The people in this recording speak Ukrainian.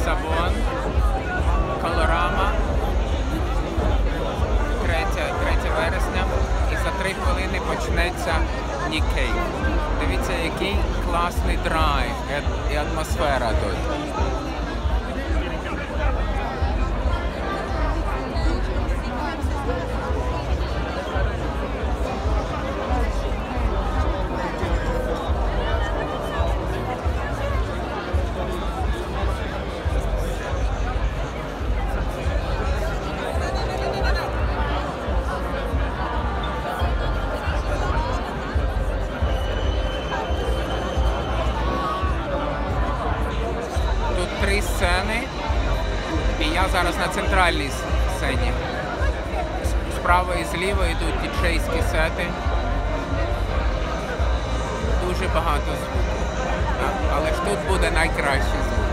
Лісабон, Колорама, 3 вересня. І за 3 хвилини почнеться Нікей. Дивіться, який класний драйв і атмосфера тут. Тут 3 сцени, і я зараз на центральній сцені. Справа і зліва йдуть діджейські сети. Дуже багато звуку. Але ж тут буде найкращий звук.